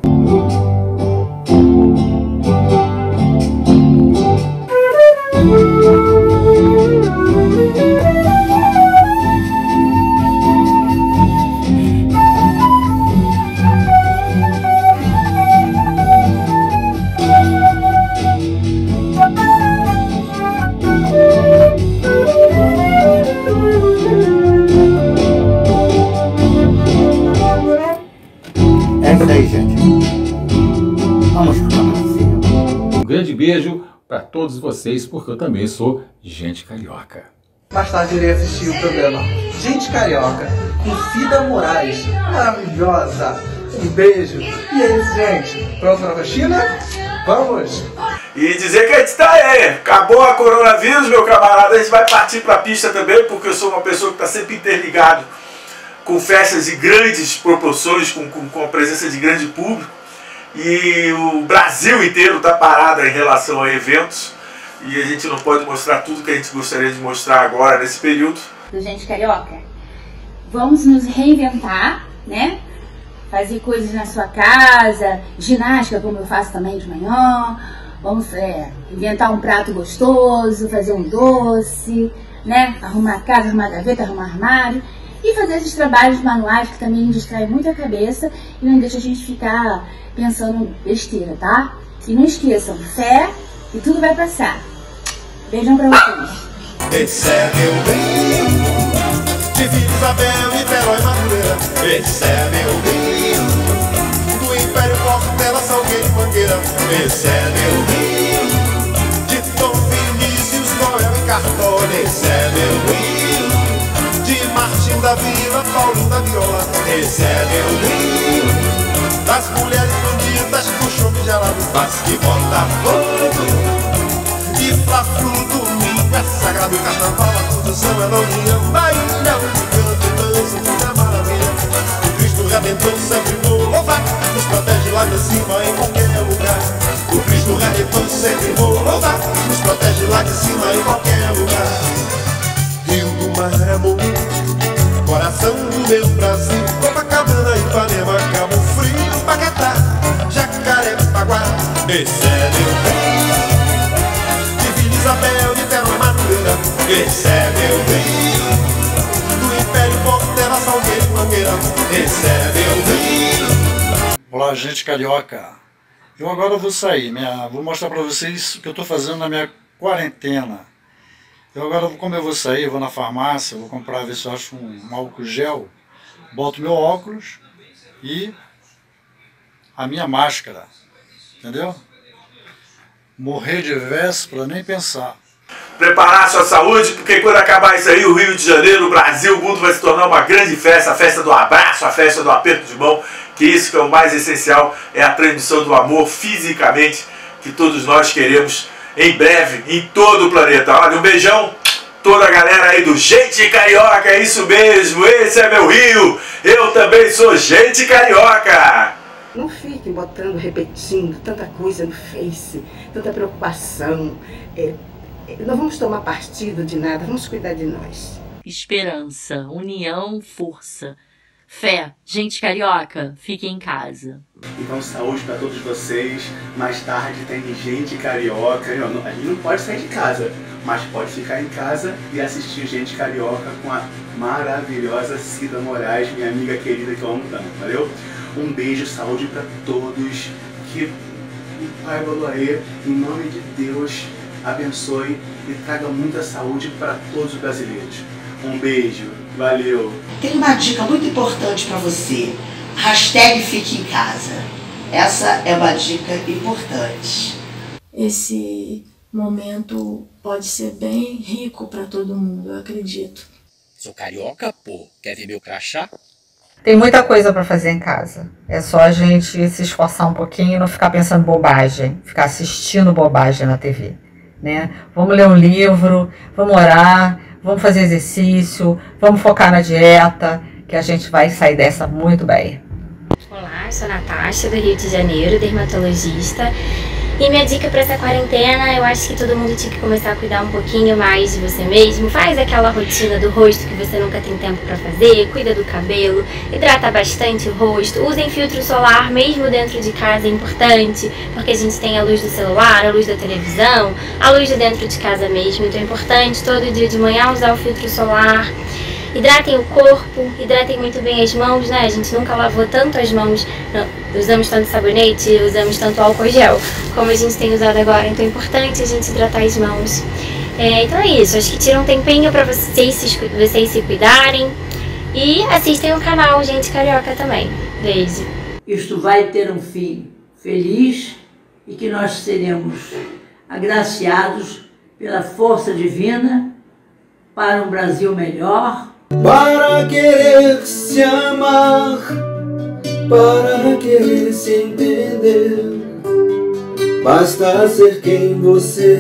Um grande beijo para todos vocês, porque eu também sou gente carioca. Mais tarde irei assistir o programa Gente Carioca com Cida Moraes. Maravilhosa! Um beijo! E é isso, gente. Pronto para a faxina? Vamos! E dizer que a gente tá aí, acabou a coronavírus, meu camarada, a gente vai partir pra pista também, porque eu sou uma pessoa que tá sempre interligado com festas de grandes proporções, com a presença de grande público. E o Brasil inteiro está parado em relação a eventos e a gente não pode mostrar tudo que a gente gostaria de mostrar agora nesse período. Gente carioca, vamos nos reinventar, né? Fazer coisas na sua casa, ginástica como eu faço também de manhã, vamos inventar um prato gostoso, fazer um doce, né? Arrumar a casa, arrumar a gaveta, arrumar armário. E fazer esses trabalhos manuais que também distraem muito a cabeça e não deixa a gente ficar pensando besteira, tá? E não esqueçam, fé e tudo vai passar. Beijão pra vocês. Esse é meu Rio, de Vila Isabel, Niterói, Madureira. Esse é meu Rio, do Império Portela, Salgueiro e Mangueira. Esse é meu Rio, de Tom Vinícius, Noel e Cartola. Esse é meu Rio, de Martim da Vila, Paulo da Viola. Esse é meu Rio, das mulheres bonitas, do chope gelado, mas que bota fogo. E Fla-Flu, domingo é sagrado, carnaval, a condução é na união. Bailão, canto e dança, tudo é maravilha. O Cristo Redentor sempre vou louvar, nos protege lá de cima em qualquer lugar. O Cristo Redentor sempre vou louvar, nos protege lá de cima em qualquer lugar. Rio do Marremo, coração do meu Brasil, Copacabana, Ipanema, Cabo Frio, Paquetá, Jacarepaguá. Esse é meu Rio, de Vila Isabel, Niterói, Madureira. Esse é meu Rio, do Império Portela, Salgueiro e Mangueira. Esse é meu Rio. Olá, gente carioca. Eu agora vou sair, vou mostrar para vocês o que eu estou fazendo na minha quarentena. Eu agora, como eu vou sair, eu vou na farmácia, vou comprar, ver se eu acho um álcool gel, boto meu óculos e a minha máscara, entendeu? Morrer de véspera, nem pensar. Preparar a sua saúde, porque quando acabar isso aí, o Rio de Janeiro, o Brasil, o mundo vai se tornar uma grande festa, a festa do abraço, a festa do aperto de mão, que isso que é o mais essencial, é a transmissão do amor fisicamente, que todos nós queremos em breve, em todo o planeta. Olha, um beijão, toda a galera aí do Gente Carioca, é isso mesmo, esse é meu Rio, eu também sou gente carioca. Não fique botando, repetindo tanta coisa no Face, tanta preocupação. Não vamos tomar partido de nada, vamos cuidar de nós. Esperança, união, força. Fé, gente carioca, fiquem em casa. Então, saúde para todos vocês. Mais tarde tem Gente Carioca. A gente não pode sair de casa, mas pode ficar em casa e assistir Gente Carioca com a maravilhosa Cida Moraes, minha amiga querida que eu amo tanto, valeu? Um beijo, saúde para todos. Que o Pai Baloaê, em nome de Deus, abençoe e traga muita saúde para todos os brasileiros. Um beijo, valeu! Tem uma dica muito importante para você. Hashtag Fique em Casa. Essa é uma dica importante. Esse momento pode ser bem rico para todo mundo, eu acredito. Sou carioca, pô. Quer ver meu crachá? Tem muita coisa para fazer em casa. É só a gente se esforçar um pouquinho e não ficar pensando bobagem, ficar assistindo bobagem na TV, né? Vamos ler um livro, vamos orar, vamos fazer exercício, vamos focar na dieta, que a gente vai sair dessa muito bem. Olá, eu sou a Natasha, do Rio de Janeiro, dermatologista. E minha dica para essa quarentena, eu acho que todo mundo tinha que começar a cuidar um pouquinho mais de você mesmo. Faz aquela rotina do rosto que você nunca tem tempo para fazer, cuida do cabelo, hidrata bastante o rosto, usem filtro solar mesmo dentro de casa, é importante, porque a gente tem a luz do celular, a luz da televisão, a luz de dentro de casa mesmo, então é importante todo dia de manhã usar o filtro solar. Hidratem o corpo, hidratem muito bem as mãos, né? A gente nunca lavou tanto as mãos, não, usamos tanto sabonete, usamos tanto álcool gel, como a gente tem usado agora. Então é importante a gente hidratar as mãos. Então é isso, acho que tira um tempinho para vocês se cuidarem. E assistem o canal Gente Carioca também. Beijo. Isto vai ter um fim feliz e que nós seremos agraciados pela força divina para um Brasil melhor. Para querer se amar, para querer se entender, basta ser quem você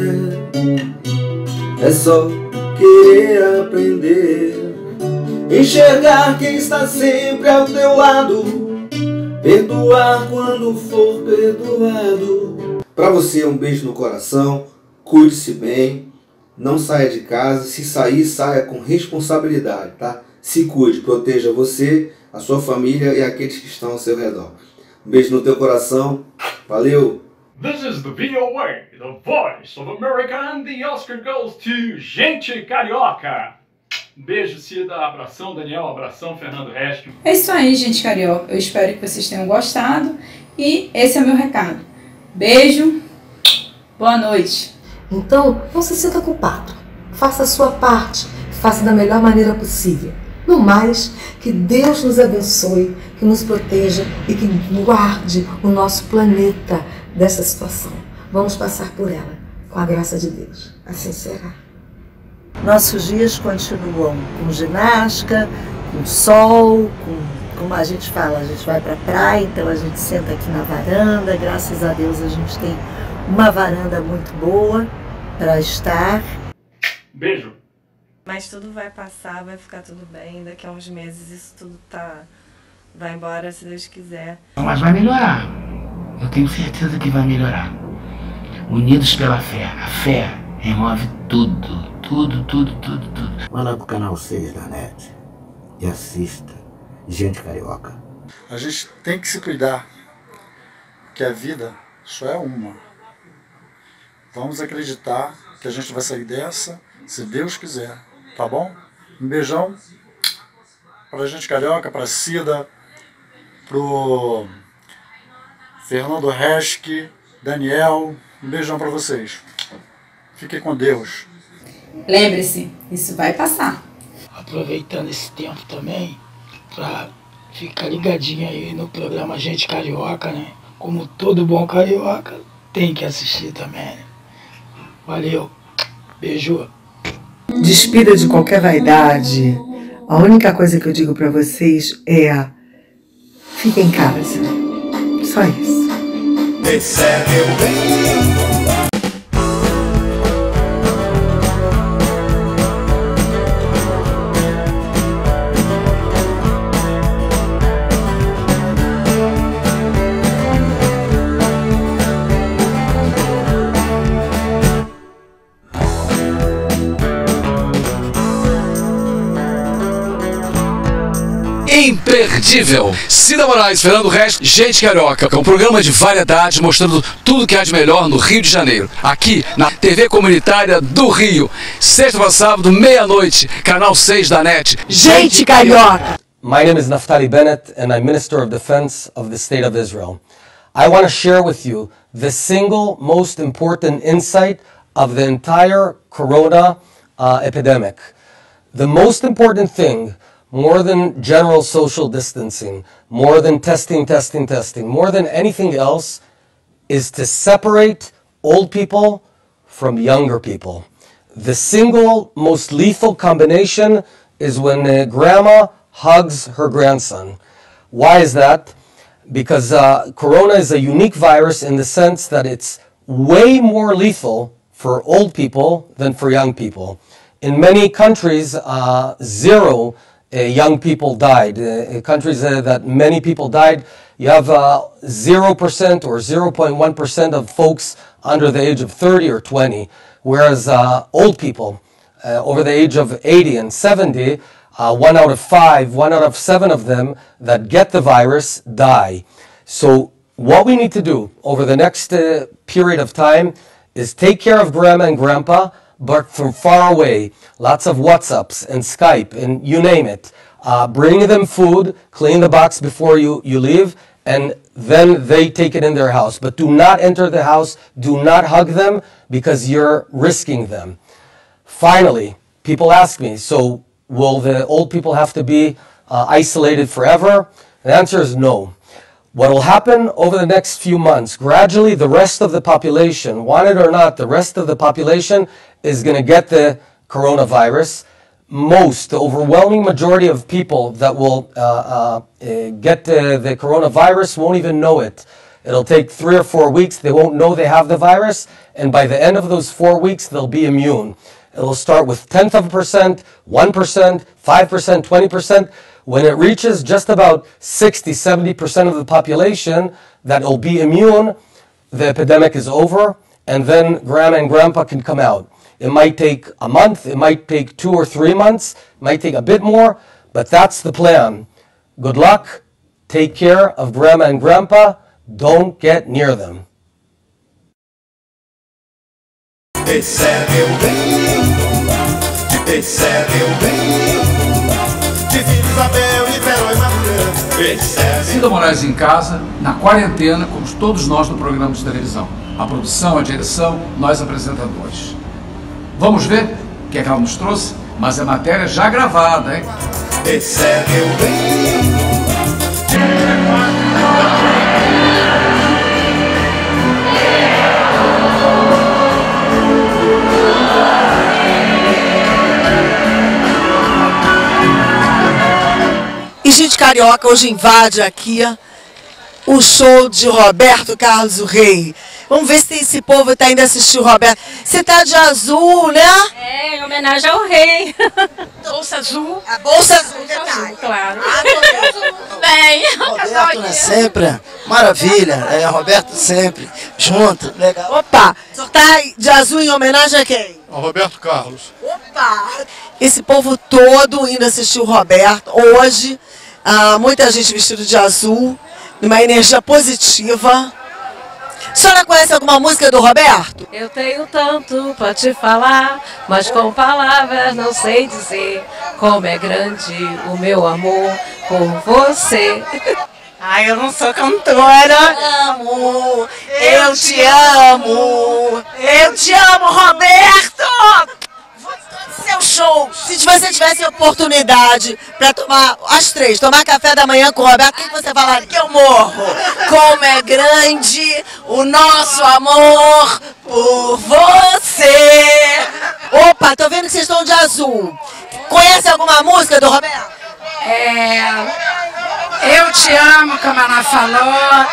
é, só querer aprender, enxergar quem está sempre ao teu lado, perdoar quando for perdoado. Para você, um beijo no coração, cuide-se bem. Não saia de casa, se sair, saia com responsabilidade, tá? Se cuide, proteja você, a sua família e aqueles que estão ao seu redor. Um beijo no teu coração, valeu! This is the VOA, the voice of America, and the Oscar goes to Gente Carioca. Beijo, Cida, abração, Daniel, abração, Fernando Resch. É isso aí, gente carioca. Eu espero que vocês tenham gostado e esse é o meu recado. Beijo, boa noite. Então, não se sinta culpado. Faça a sua parte, faça da melhor maneira possível. No mais, que Deus nos abençoe, que nos proteja e que guarde o nosso planeta dessa situação. Vamos passar por ela, com a graça de Deus. Assim será. Nossos dias continuam com ginástica, com sol, como a gente fala, a gente vai para a praia, então a gente senta aqui na varanda. Graças a Deus a gente tem uma varanda muito boa para estar. Beijo. Mas tudo vai passar, vai ficar tudo bem. Daqui a uns meses isso tudo vai embora, se Deus quiser. Mas vai melhorar. Eu tenho certeza que vai melhorar. Unidos pela fé. A fé remove tudo. Tudo. Vai lá pro canal 6 da NET e assista Gente Carioca. A gente tem que se cuidar, que a vida só é uma. Vamos acreditar que a gente vai sair dessa, se Deus quiser, tá bom? Um beijão pra Gente Carioca, pra Cida, pro Fernando Resch, Daniel, um beijão pra vocês. Fiquem com Deus. Lembre-se, isso vai passar. Aproveitando esse tempo também, pra ficar ligadinho aí no programa Gente Carioca, né? Como todo bom carioca, tem que assistir também, né? Valeu, beijo. Despida de qualquer vaidade. A única coisa que eu digo pra vocês é: fiquem em casa. Só isso. Esse é meu bem. Empresa imperdível. Cida Moraes, Fernando Reis, Gente Carioca, que é um programa de variedade mostrando tudo que há de melhor no Rio de Janeiro. Aqui na TV Comunitária do Rio. Sexta para sábado, meia-noite, canal 6 da NET. Gente Carioca! My name is Naftali Bennett, and I'm Minister of Defense of the State of Israel. I want to share with you the single most important insight of the entire corona epidemic. The most important thing, more than general social distancing, more than testing, more than anything else, is to separate old people from younger people. The single most lethal combination is when grandma hugs her grandson. Why is that? Because corona is a unique virus in the sense that it's way more lethal for old people than for young people. In many countries, zero young people died. In countries that many people died, you have 0% or 0.1% of folks under the age of 30 or 20, whereas old people over the age of 80 and 70, 1 out of 5, 1 out of 7 of them that get the virus die. So what we need to do over the next period of time is take care of grandma and grandpa, but from far away. Lots of WhatsApps and Skype and you name it. Bring them food, clean the box before you leave, and then they take it in their house. But do not enter the house, do not hug them, because you're risking them. Finally, people ask me, so will the old people have to be isolated forever? The answer is no. What will happen over the next few months, gradually the rest of the population, want it or not, the rest of the population is going to get the coronavirus. The overwhelming majority of people that will get the coronavirus won't even know it. It'll take 3 or 4 weeks. They won't know they have the virus. And by the end of those 4 weeks, they'll be immune. It'll start with 0.1%, 1%, 5%, 20%. When it reaches just about 60, 70% of the population that will be immune, the epidemic is over, and then grandma and grandpa can come out. It might take a month, it might take 2 or 3 months, it might take a bit more, but that's the plan. Good luck, take care of grandma and grandpa, don't get near them. Esse é meu bem, esse é meu bem, de Vila Isabel, Niterói, Madureira. Esse é meu Cida Moraes em casa, na quarentena, como todos nós no programa de televisão. A produção, a direção, nós apresentadores. Vamos ver o que é que ela nos trouxe? Mas é matéria já gravada, hein? Esse é meu bem. E Gente Carioca hoje invade aqui o show de Roberto Carlos, o Rei. Vamos ver se esse povo está indo assistir o Roberto. Você tá de azul, né? É, em homenagem ao rei. Bolsa azul. A bolsa azul, azul, claro. Bem, Roberto, né? Sempre. Maravilha. É, Roberto sempre. Junto. Legal. Opa, o senhor tá de azul em homenagem a quem? Ao Roberto Carlos. Opa! Esse povo todo indo assistir o Roberto. Hoje, muita gente vestida de azul, numa energia positiva. A senhora conhece alguma música do Roberto? Eu tenho tanto pra te falar, mas com palavras não sei dizer como é grande o meu amor por você. Ai, eu não sou cantora. Eu te amo, Roberto! Seu show! Se você tivesse oportunidade para tomar, às 3, tomar café da manhã com o Roberto, o que você falaria? Que eu morro! Como é grande o nosso amor por você! Opa, tô vendo que vocês estão de azul. Conhece alguma música do Roberto? Eu te amo, como ela falou.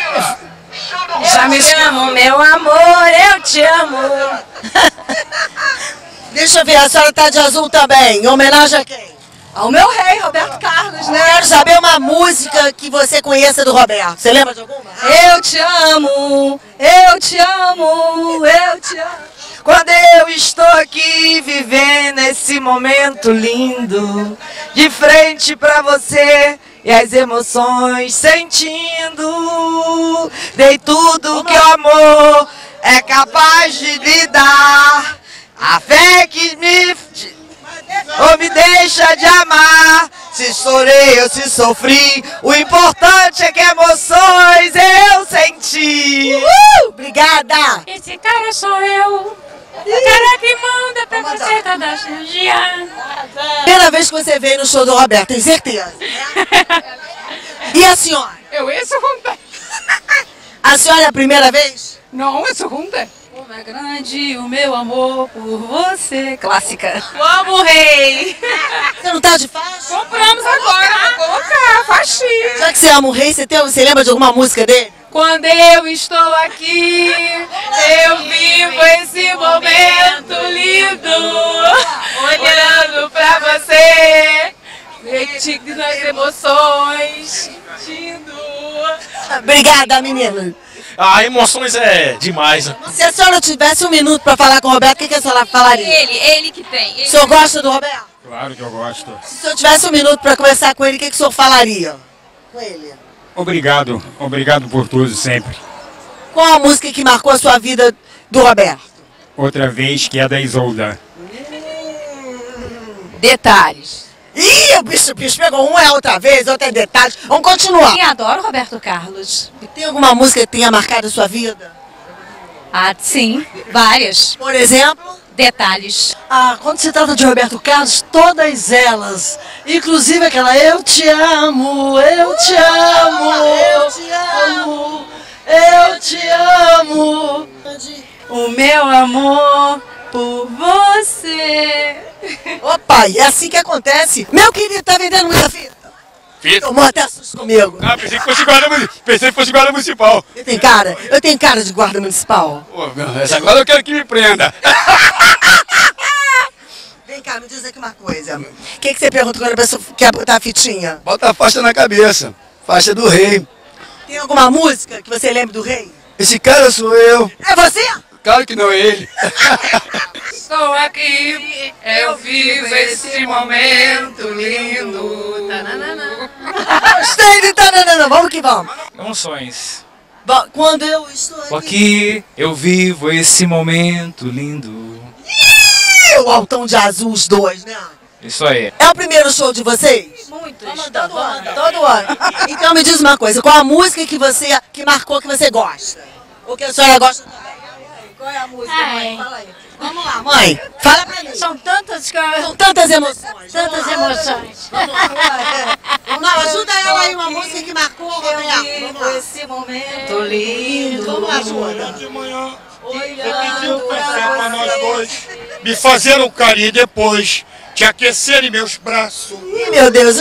Já me chamo, meu amor, eu te amo. Deixa eu ver, a senhora tá de azul também. Em homenagem a quem? Ao meu rei, Roberto Carlos, né? Quero saber uma música que você conheça do Roberto. Você lembra de alguma? Eu te amo, eu te amo, eu te amo. Quando eu estou aqui vivendo esse momento lindo, de frente pra você, e as emoções sentindo. Dei tudo que o amor é capaz de lhe dar. A fé que me deixa de amar. Se chorei ou se sofri, o importante é que emoções eu senti. Obrigada! Esse cara sou eu. O cara que manda pra você toda a cirurgia. Primeira vez que você veio no show do Roberto, tem certeza? E a senhora? Eu é segunda. A senhora é a primeira vez? Não, é segunda. Como é grande o meu amor por você. Clássica. Vamos, rei. Você não tá de faixa? Compramos agora, vou colocar, faixinha. Já que você ama o rei, você lembra de alguma música dele? Quando eu estou aqui, eu vivo esse momento lindo, olhando pra você, sentindo as emoções, sentindo. Obrigada, menina. Ah, emoções é demais. Se a senhora tivesse um minuto pra falar com o Roberto, o que a senhora falaria? Ele que tem. O senhor gosta do Roberto? Claro que eu gosto. Se o senhor tivesse um minuto pra conversar com ele, o que o senhor falaria? Com ele. Obrigado por tudo sempre. Qual a música que marcou a sua vida do Roberto? Outra vez que é da Isolda. Detalhes. Ih, o bicho pegou um é outra vez, outra é detalhes. Vamos continuar. Eu adoro Roberto Carlos. Tem alguma música que tenha marcado a sua vida? Ah, sim, várias. Por exemplo? Detalhes. Ah, quando se trata de Roberto Carlos, todas elas. Inclusive aquela Eu Te Amo, Eu Te Amo, Eu Te Amo, Eu Te Amo. O meu amor por você. Opa, e é assim que acontece. Meu querido, tá vendendo muita fita? Fita? Tomou até susto comigo. Ah, pensei que fosse guarda municipal. Eu tenho cara de guarda municipal. Pô, essa agora eu quero que me prenda. Vem cá, me diz aqui uma coisa. O que você pergunta quando a pessoa quer botar a fitinha? Bota a faixa na cabeça. Faixa do rei. Tem alguma música que você lembre do rei? Esse cara sou eu. É você? Claro que não é ele. Estou aqui, eu vivo esse momento lindo. Gostei de tananana, vamos que vamos. Emoções. Quando eu estou Aqui eu vivo esse momento lindo. O Altão de Azul, os dois, né? Isso aí. É o primeiro show de vocês? Muitos. Todo ano. Então me diz uma coisa, qual a música que marcou que você gosta? Ou que a senhora gosta também? Qual é a música, mãe? Fala aí. Vamos lá, mãe. Fala pra mim. São tantas coisas. São tantas emoções. Tantas emoções. Vamos lá, ajuda ela aí, uma música que marcou, Roberto. Vamos lá. Esse momento lindo. Vamos lá, ajuda. De manhã, eu pedi um café pra nós dois, me fazer um carinho depois, te aquecer em meus braços. Ih, meu Deus.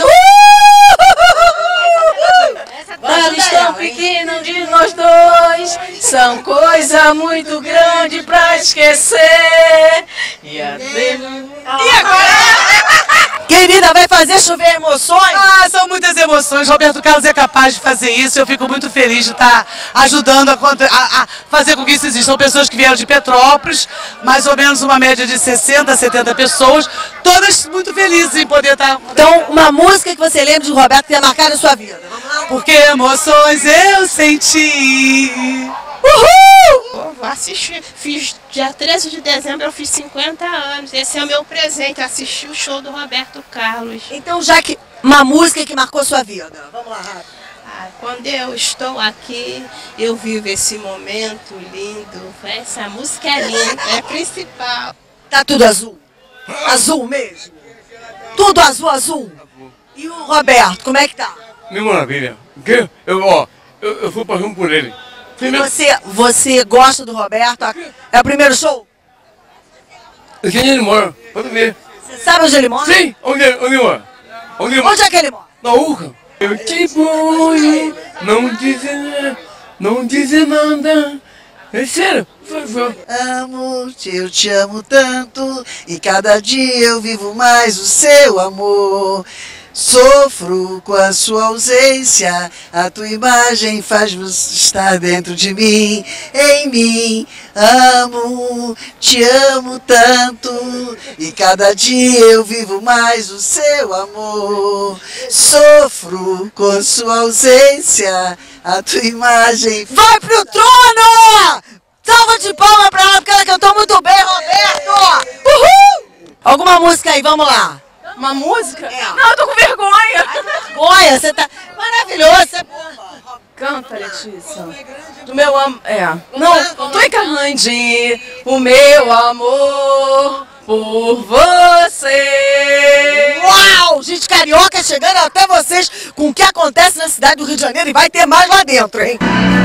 Detalhes tão pequenos de nós dois são coisa muito grande pra esquecer. E agora? Querida, vai fazer chover emoções? Ah, são muitas emoções. Roberto Carlos é capaz de fazer isso. Eu fico muito feliz de estar ajudando a fazer com que isso exista. São pessoas que vieram de Petrópolis, mais ou menos uma média de 60, 70 pessoas, todas muito felizes em poder estar... Então, uma música que você lembra de Roberto que tenha marcado a sua vida. Porque emoções eu senti. Uhul! Fiz dia 13 de dezembro, eu fiz 50 anos. Esse é o meu presente, assistir o show do Roberto Carlos. Então, já que uma música que marcou sua vida. Vamos lá, rápido. Quando eu estou aqui, eu vivo esse momento lindo. Essa música é linda, é a principal. Tá tudo azul? Azul mesmo? Tudo azul, azul? E o Roberto, como é que tá? Mil maravilha. Eu fui passando por ele. Você gosta do Roberto? É o primeiro show? Aqui onde ele mora, pode ver. Você sabe onde ele mora? Sim, onde mora? Onde é que ele mora? Na Urca. Eu te ponho, não dizer nada. É sério, por favor. Amo, eu te amo tanto, e cada dia eu vivo mais o seu amor. Sofro com a sua ausência, a tua imagem faz estar dentro de mim, em mim. Amo, te amo tanto, e cada dia eu vivo mais o seu amor. Sofro com a sua ausência, a tua imagem... Vai pro trono! Salva de palmas pra ela, porque ela cantou muito bem, Roberto! Uhul! Alguma música aí, vamos lá. Uma música? É. Não, eu tô com vergonha. Vergonha, você tá maravilhoso, você é bomba. Canta, Letícia. Do meu amor. Não, tô encarnando o meu amor por você. Uau! Gente carioca chegando até vocês com o que acontece na cidade do Rio de Janeiro e vai ter mais lá dentro, hein?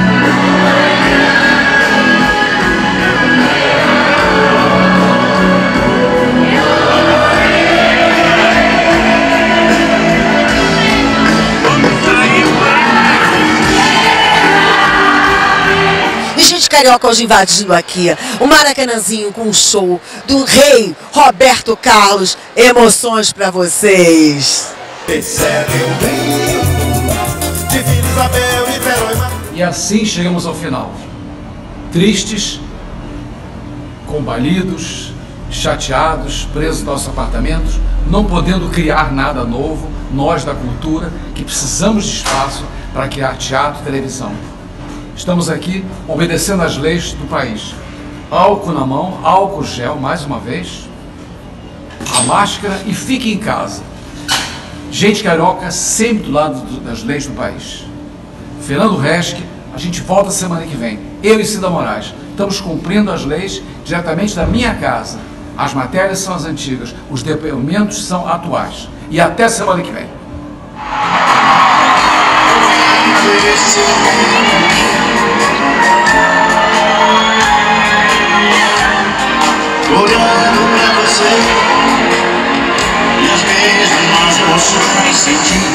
Gente carioca hoje invadindo aqui o Maracanãzinho com o show do rei Roberto Carlos. Emoções pra vocês. Esse é meu Rio, de Vila Isabel, Niterói, E assim chegamos ao final. Tristes, combalidos, chateados, presos em nossos apartamentos, não podendo criar nada novo, nós da cultura, que precisamos de espaço para criar teatro e televisão. Estamos aqui obedecendo às leis do país. Álcool na mão, álcool gel, mais uma vez, a máscara e fique em casa. Gente carioca sempre do lado das leis do país. Fernando Resch, a gente volta semana que vem. Eu e Cida Moraes estamos cumprindo as leis diretamente da minha casa. As matérias são as antigas, os depoimentos são atuais. E até semana que vem. Olhando pra você e as mesmas emoções senti.